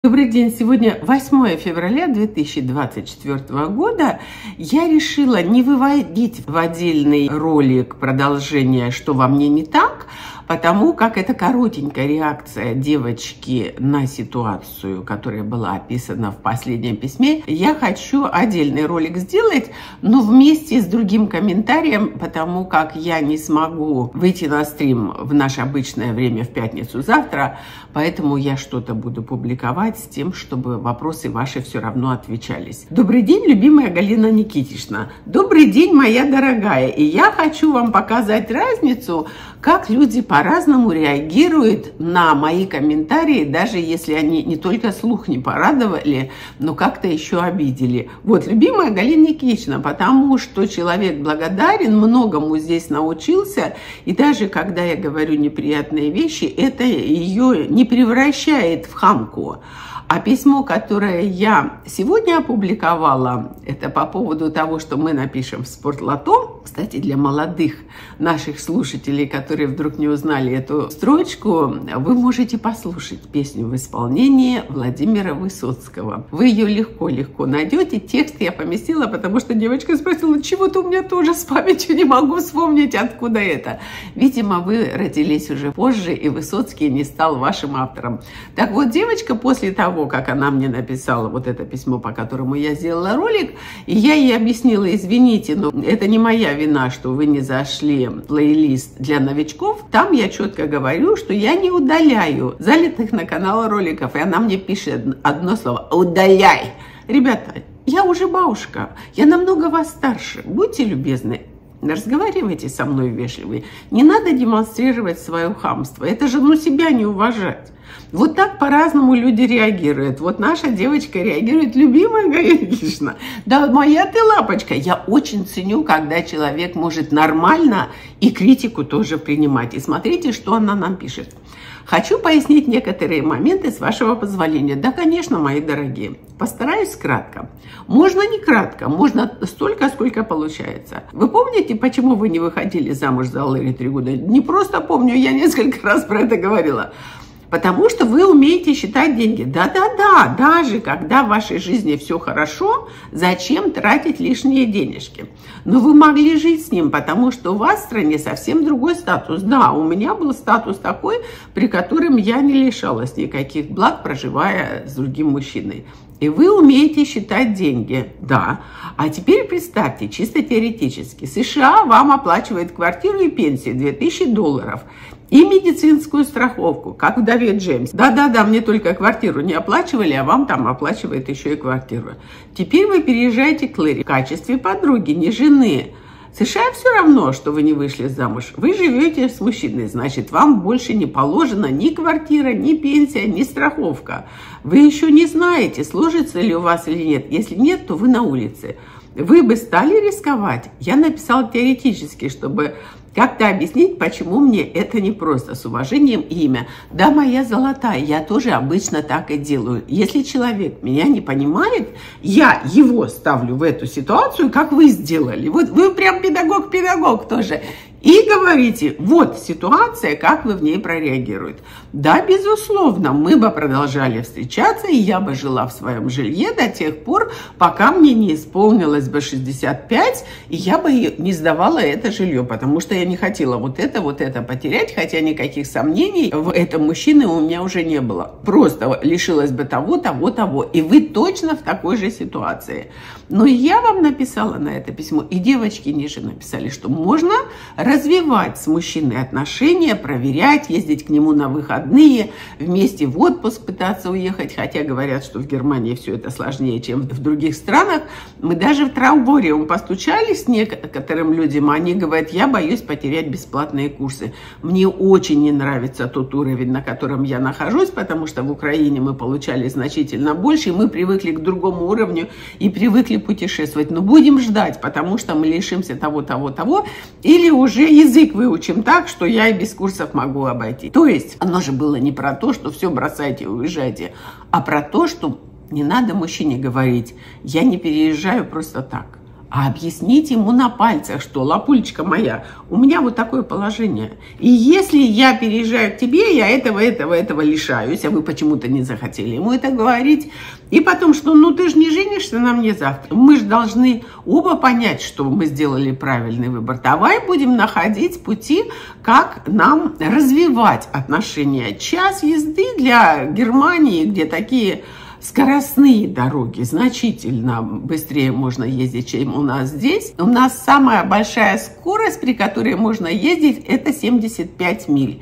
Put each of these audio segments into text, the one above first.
Добрый день! Сегодня 8 февраля 2024 года. Я решила не выводить в отдельный ролик продолжение «Что во мне не так?», потому как это коротенькая реакция девочки на ситуацию, которая была описана в последнем письме. Я хочу отдельный ролик сделать, но вместе с другим комментарием, потому как я не смогу выйти на стрим в наше обычное время в пятницу завтра, поэтому я что-то буду публиковать с тем, чтобы вопросы ваши все равно отвечались. Добрый день, любимая Галина Никитична. Добрый день, моя дорогая. И я хочу вам показать разницу, как люди по-разному реагируют на мои комментарии, даже если они не только слух не порадовали, но как-то еще обидели. Вот, любимая Галина Никитична, потому что человек благодарен, многому здесь научился, и даже когда я говорю неприятные вещи, это ее не превращает в хамку. А письмо, которое я сегодня опубликовала, это по поводу того, что мы напишем в Спортлото. Кстати, для молодых наших слушателей, которые вдруг не узнали эту строчку, вы можете послушать песню в исполнении Владимира Высоцкого. Вы ее легко-легко найдете. Текст я поместила, потому что девочка спросила, чего-то у меня тоже с памятью не могу вспомнить, откуда это. Видимо, вы родились уже позже, и Высоцкий не стал вашим автором. Так вот, девочка после того, как она мне написала вот это письмо, по которому я сделала ролик, и я ей объяснила, извините, но это не моя вина, что вы не зашли в плейлист для новичков. Там я четко говорю, что я не удаляю залитых на канал роликов, и она мне пишет одно слово «удаляй». Ребята, я уже бабушка, я намного вас старше, будьте любезны. Разговаривайте со мной вежливо. Не надо демонстрировать свое хамство. Это же себя не уважать. Вот так по-разному люди реагируют. Вот наша девочка реагирует, любимая Галина Никитична. Да, моя ты лапочка. Я очень ценю, когда человек может нормально и критику тоже принимать. И смотрите, что она нам пишет. Хочу пояснить некоторые моменты, с вашего позволения. Да, конечно, мои дорогие. Постараюсь кратко. Можно не кратко, можно столько, сколько получается. Вы помните, почему вы не выходили замуж за Лэри 3 года? Не просто помню, я несколько раз про это говорила. Потому что вы умеете считать деньги. Да-да-да, даже когда в вашей жизни все хорошо, зачем тратить лишние денежки? Но вы могли жить с ним, потому что у вас в стране совсем другой статус. Да, у меня был статус такой, при котором я не лишалась никаких благ, проживая с другим мужчиной. И вы умеете считать деньги, да. А теперь представьте, чисто теоретически, США вам оплачивает квартиру и пенсию $2000 и медицинскую страховку, как вдове Джеймс. Да-да-да, мне только квартиру не оплачивали, а вам там оплачивает еще и квартиру. Теперь вы переезжаете к Лэри в качестве подруги, не жены. США все равно, что вы не вышли замуж. Вы живете с мужчиной, значит, вам больше не положена ни квартира, ни пенсия, ни страховка. Вы еще не знаете, сложится ли у вас или нет. Если нет, то вы на улице. Вы бы стали рисковать? Я написала теоретически, чтобы как-то объяснить, почему мне это не просто. С уважением имя. Да, моя золотая, я тоже обычно так и делаю. Если человек меня не понимает, я его ставлю в эту ситуацию, как вы сделали. Вот вы прям педагог тоже. И говорите, вот ситуация, как вы в ней прореагируете. Да, безусловно, мы бы продолжали встречаться, и я бы жила в своем жилье до тех пор, пока мне не исполнилось бы 65, и я бы не сдавала это жилье, потому что я не хотела вот это потерять, хотя никаких сомнений в этом мужчине у меня уже не было. Просто лишилась бы того, и вы точно в такой же ситуации. Но я вам написала на это письмо, и девочки ниже написали, что можно развивать с мужчиной отношения, проверять, ездить к нему на выходные, вместе в отпуск пытаться уехать, хотя говорят, что в Германии все это сложнее, чем в других странах. Мы даже в Траубориум постучались с некоторым людям, они говорят, я боюсь потерять бесплатные курсы. Мне очень не нравится тот уровень, на котором я нахожусь, потому что в Украине мы получали значительно больше, и мы привыкли к другому уровню и привыкли путешествовать. Но будем ждать, потому что мы лишимся того, или уже язык выучим так, что я и без курсов могу обойти. То есть оно же было не про то, что все бросайте и уезжайте, а про то, что не надо мужчине говорить, я не переезжаю просто так. а объяснить ему на пальцах, что, лапулечка моя, у меня вот такое положение. И если я переезжаю к тебе, я этого лишаюсь, а вы почему-то не захотели ему это говорить. И потом, что, ну ты же не женишься на мне завтра. Мы же должны оба понять, что мы сделали правильный выбор. Давай будем находить пути, как нам развивать отношения. Час езды для Германии, где такие скоростные дороги, значительно быстрее можно ездить, чем у нас здесь. У нас самая большая скорость, при которой можно ездить, это 75 миль.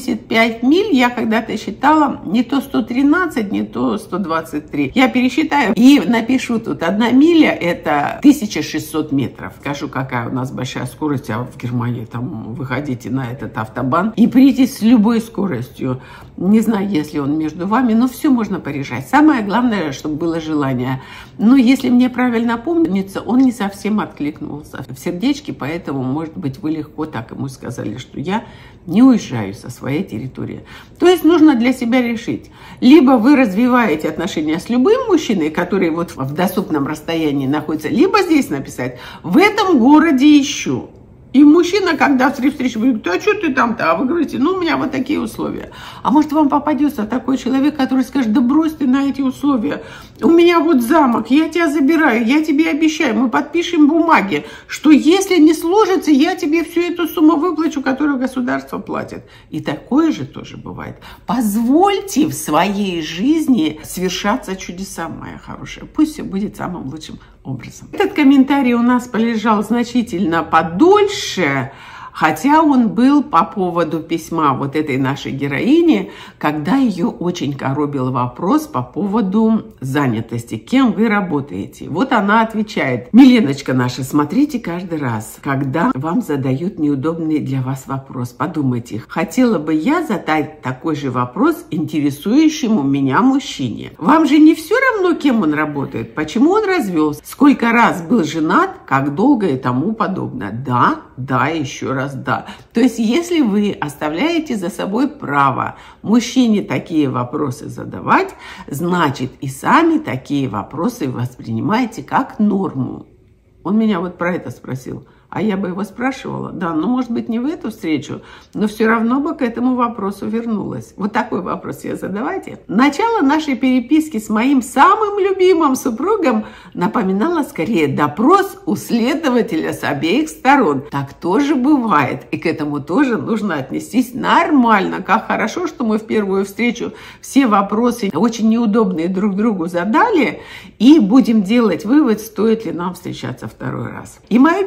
75 миль я когда-то считала не то 113, не то 123. Я пересчитаю и напишу тут. 1 миля это 1600 метров. Скажу, какая у нас большая скорость, а в Германии там выходите на этот автобан и прийти с любой скоростью. Не знаю, если он между вами, но все можно порешать. Самое главное, чтобы было желание. Но если мне правильно помнится, он не совсем откликнулся в сердечке, поэтому, может быть, вы легко так ему сказали, что я не уезжаю со своей территории. То есть нужно для себя решить. Либо вы развиваете отношения с любым мужчиной, который вот в доступном расстоянии находится, либо здесь написать «в этом городе ищу». И мужчина, когда встречу, говорит, а что ты там-то? А вы говорите, ну, у меня вот такие условия. А может, вам попадется такой человек, который скажет, да брось ты на эти условия. У меня вот замок, я тебя забираю, я тебе обещаю, мы подпишем бумаги, что если не сложится, я тебе всю эту сумму выплачу, которую государство платит. И такое же тоже бывает. Позвольте в своей жизни совершаться чудеса, моя хорошая. Пусть все будет самым лучшим образом. Этот комментарий у нас полежал значительно подольше, хотя он был по поводу письма вот этой нашей героини, когда ее очень коробил вопрос по поводу занятости. Кем вы работаете? Вот она отвечает. Миленочка наша, смотрите каждый раз, когда вам задают неудобный для вас вопрос. Подумайте, хотела бы я задать такой же вопрос интересующему меня мужчине. Вам же не все равно, кем он работает, почему он развелся, сколько раз был женат, как долго и тому подобное. Да, еще раз да. То есть, если вы оставляете за собой право мужчине такие вопросы задавать, значит, и сами такие вопросы воспринимаете как норму. Он меня вот про это спросил. А я бы его спрашивала, да, ну, может быть, не в эту встречу, но все равно бы к этому вопросу вернулась. Вот такой вопрос себе задавайте. Начало нашей переписки с моим самым любимым супругом напоминало скорее допрос у следователя с обеих сторон. Так тоже бывает, и к этому тоже нужно отнестись нормально. Как хорошо, что мы в первую встречу все вопросы очень неудобные друг другу задали, и будем делать вывод, стоит ли нам встречаться второй раз. И мое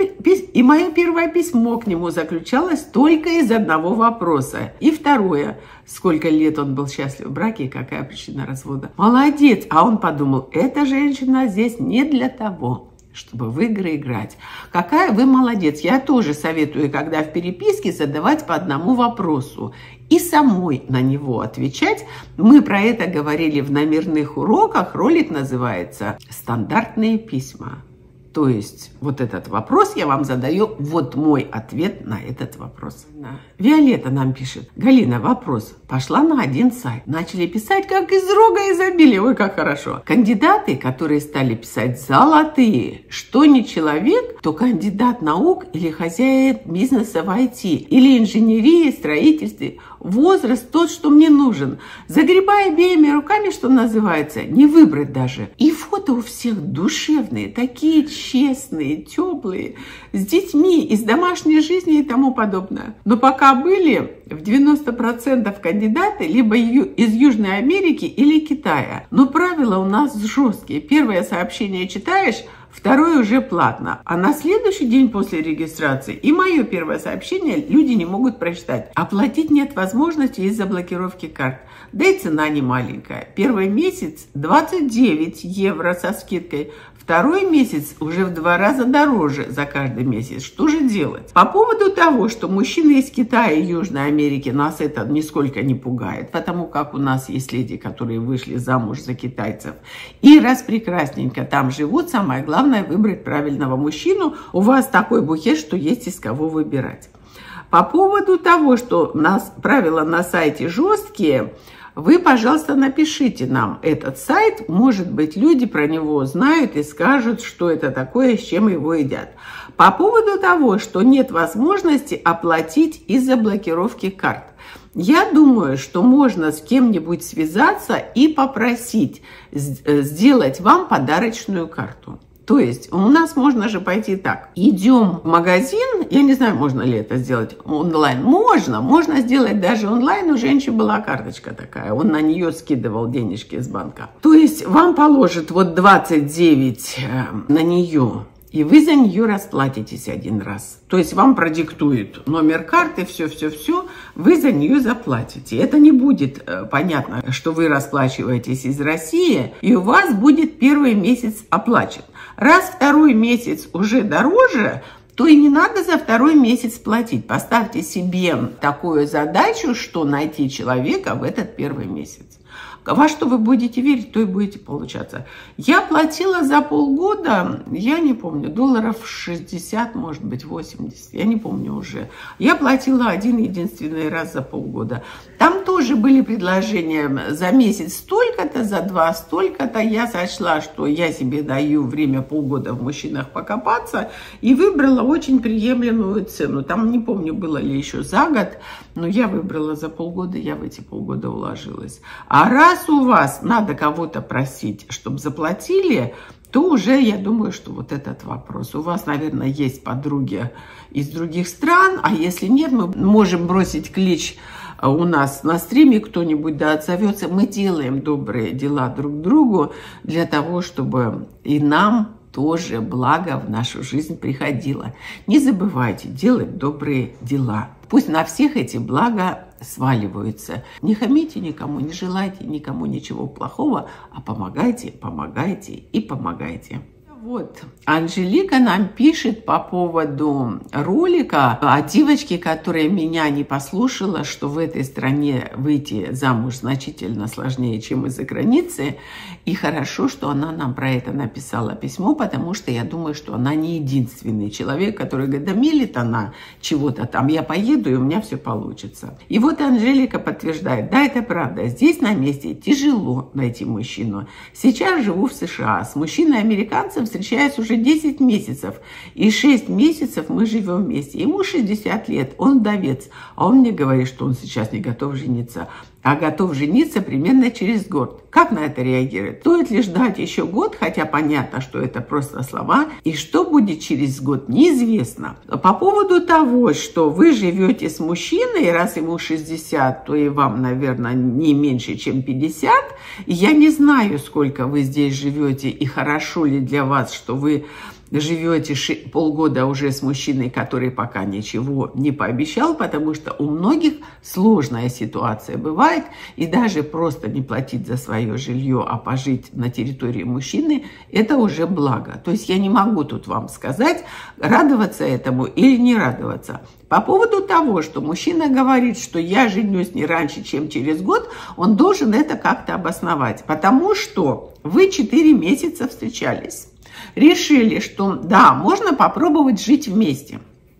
первое письмо к нему заключалось только из одного вопроса. И второе. Сколько лет он был счастлив в браке и какая причина развода. Молодец. А он подумал, эта женщина здесь не для того, чтобы в игры играть. Какая вы молодец. Я тоже советую, когда в переписке задавать по одному вопросу и самой на него отвечать. Мы про это говорили в номерных уроках. Ролик называется «Стандартные письма». То есть вот этот вопрос я вам задаю, вот мой ответ на этот вопрос. Виолетта нам пишет. Галина, вопрос. Пошла на один сайт. Начали писать, как из рога изобилия. Ой, как хорошо. Кандидаты, которые стали писать золотые, что не человек, то кандидат наук или хозяин бизнеса в IT, или инженерии, строительстве. Возраст тот, что мне нужен. Загребая обеими руками, что называется, не выбрать даже. И фото у всех душевные, такие честные, теплые, с детьми, из домашней жизни и тому подобное. Но пока были в 90% кандидаты либо из Южной Америки или Китая. Но правила у нас жесткие. Первое сообщение читаешь, второе уже платно. А на следующий день после регистрации и мое первое сообщение люди не могут прочитать. Оплатить нет возможности из-за блокировки карт. Да и цена не маленькая. Первый месяц 29 евро со скидкой. Второй месяц уже в 2 раза дороже за каждый месяц. Что же делать? По поводу того, что мужчины из Китая и Южной Америки, нас это нисколько не пугает, потому как у нас есть леди, которые вышли замуж за китайцев. И раз прекрасненько там живут, самое главное выбрать правильного мужчину. У вас такой букет, что есть из кого выбирать. По поводу того, что у нас правила на сайте жесткие, вы, пожалуйста, напишите нам этот сайт. Может быть, люди про него знают и скажут, что это такое, с чем его едят. По поводу того, что нет возможности оплатить из-за блокировки карт. Я думаю, что можно с кем-нибудь связаться и попросить сделать вам подарочную карту. То есть у нас можно же пойти так. Идем в магазин, я не знаю, можно ли это сделать онлайн. Можно сделать даже онлайн. У женщины была карточка такая, он на нее скидывал денежки из банка. То есть вам положат вот 29 на нее. И вы за нее расплатитесь один раз. То есть вам продиктуют номер карты, все, вы за нее заплатите. Это не будет понятно, что вы расплачиваетесь из России, и у вас будет первый месяц оплачен. Раз второй месяц уже дороже, то и не надо за второй месяц платить. Поставьте себе такую задачу, что найти человека в этот первый месяц. Во что вы будете верить, то и будете получаться. Я платила за полгода, я не помню, долларов 60, может быть, 80, я не помню уже. Я платила один единственный раз за полгода. Там тоже были предложения за месяц столько-то, за 2 столько-то. Я сочла, что я себе даю время полгода в мужчинах покопаться и выбрала очень приемлемую цену. Там не помню, было ли еще за год, но я выбрала за полгода, я в эти полгода уложилась. А раз у вас надо кого-то просить, чтобы заплатили, то уже я думаю, что вот этот вопрос. У вас, наверное, есть подруги из других стран, а если нет, мы можем бросить клич у нас на стриме, кто-нибудь да отзовется. Мы делаем добрые дела друг другу для того, чтобы и нам тоже благо в нашу жизнь приходило. Не забывайте делать добрые дела. Пусть на всех эти блага сваливаются. Не хамите никому, не желайте никому ничего плохого, а помогайте, помогайте и помогайте. Вот, Анжелика нам пишет по поводу ролика о девочке, которая меня не послушала, что в этой стране выйти замуж значительно сложнее, чем из-за границы. И хорошо, что она нам про это написала письмо, потому что я думаю, что она не единственный человек, который говорит, да мелит она чего-то там, я поеду, и у меня все получится. И вот Анжелика подтверждает, да, это правда, здесь на месте тяжело найти мужчину. Сейчас живу в США, с мужчиной-американцем встречаюсь уже 10 месяцев, и 6 месяцев мы живем вместе. Ему 60 лет, он вдовец, а он мне говорит, что он сейчас не готов жениться, а готов жениться примерно через год. Как на это реагировать? Стоит ли ждать еще год, хотя понятно, что это просто слова, и что будет через год, неизвестно. По поводу того, что вы живете с мужчиной, раз ему 60, то и вам, наверное, не меньше, чем 50, я не знаю, сколько вы здесь живете, и хорошо ли для вас, что вы живете полгода уже с мужчиной, который пока ничего не пообещал, потому что у многих сложная ситуация бывает, и даже просто не платить за свое жилье, а пожить на территории мужчины, это уже благо. То есть я не могу тут вам сказать, радоваться этому или не радоваться. По поводу того, что мужчина говорит, что я женюсь не раньше, чем через год, он должен это как-то обосновать, потому что вы 4 месяца встречались. Решили, что да, можно попробовать жить вместе.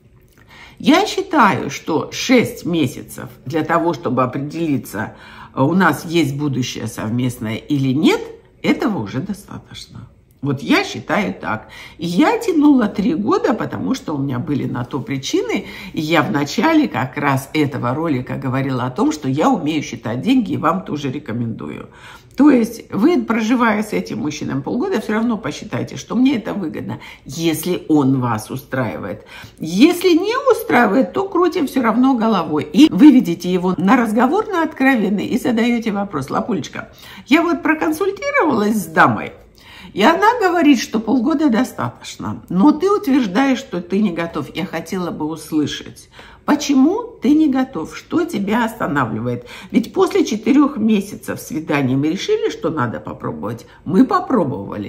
Я считаю, что 6 месяцев для того, чтобы определиться, у нас есть будущее совместное или нет, этого уже достаточно. Вот я считаю так. И я тянула 3 года, потому что у меня были на то причины. И я в начале как раз этого ролика говорила о том, что я умею считать деньги, и вам тоже рекомендую. То есть вы, проживая с этим мужчиной полгода, все равно посчитайте, что мне это выгодно, если он вас устраивает. Если не устраивает, то крутим все равно головой. И выведите его на разговор, на откровенный, и задаете вопрос. Лапулечка, я вот проконсультировалась с дамой, и она говорит, что полгода достаточно. Но ты утверждаешь, что ты не готов. Я хотела бы услышать, почему ты не готов? Что тебя останавливает? Ведь после 4 месяцев свидания мы решили, что надо попробовать. Мы попробовали.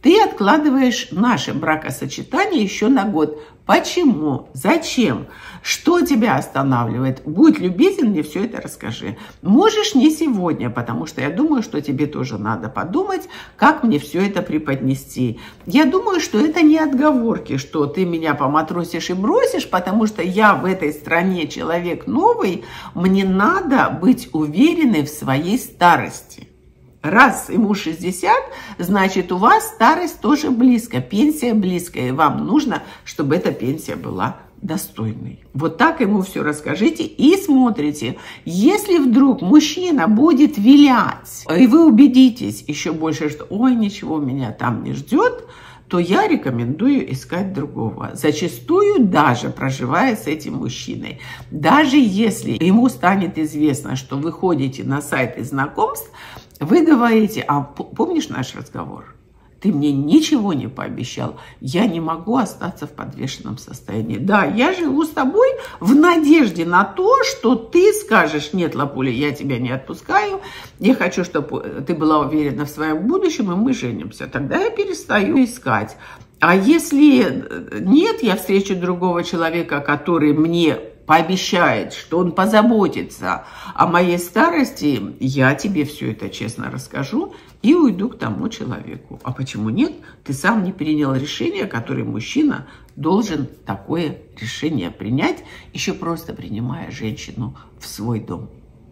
ты откладываешь наше бракосочетание еще на год. Почему? Зачем? Что тебя останавливает? Будь любезен, мне все это расскажи. Можешь не сегодня, потому что я думаю, что тебе тоже надо подумать, как мне все это преподнести. Я думаю, что это не отговорки, что ты меня поматросишь и бросишь, потому что я в этой стране человек новый, мне надо быть уверенной в своей старости. Раз ему 60, значит, у вас старость тоже близко, пенсия близкая, и вам нужно, чтобы эта пенсия была достойной. Вот так ему все расскажите и смотрите. Если вдруг мужчина будет вилять, и вы убедитесь еще больше, что «ой, ничего меня там не ждет», то я рекомендую искать другого. Зачастую даже проживая с этим мужчиной. Даже если ему станет известно, что вы ходите на сайты знакомств, вы говорите: а помнишь наш разговор? Ты мне ничего не пообещал. Я не могу остаться в подвешенном состоянии. Да, я живу с тобой в надежде на то, что ты скажешь: нет, Лапуля, я тебя не отпускаю. Я хочу, чтобы ты была уверена в своем будущем, и мы женимся. Тогда я перестаю искать. А если нет, я встречу другого человека, который мне пообещает, что он позаботится о моей старости, я тебе все это честно расскажу и уйду к тому человеку. А почему нет? Ты сам не принял решение, которое мужчина должен такое решение принять, еще просто принимая женщину в свой дом.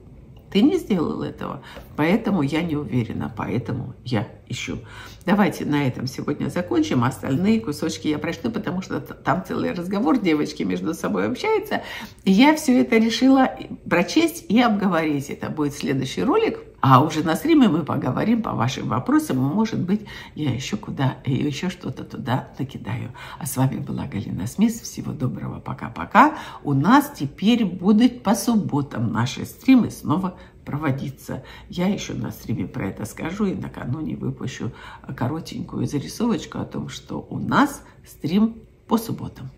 Ты не сделал этого, поэтому я не уверена, поэтому я ищу. Давайте на этом сегодня закончим. Остальные кусочки я прочту, потому что там целый разговор, девочки между собой общаются. И я все это решила прочесть и обговорить. Это будет следующий ролик. А уже на стриме мы поговорим по вашим вопросам. И, может быть, я еще что-то туда накидаю. А с вами была Галина Смис. Всего доброго. Пока-пока. У нас теперь будут по субботам наши стримы снова проводиться. Я еще на стриме про это скажу и накануне выпущу коротенькую зарисовочку о том, что у нас стрим по субботам.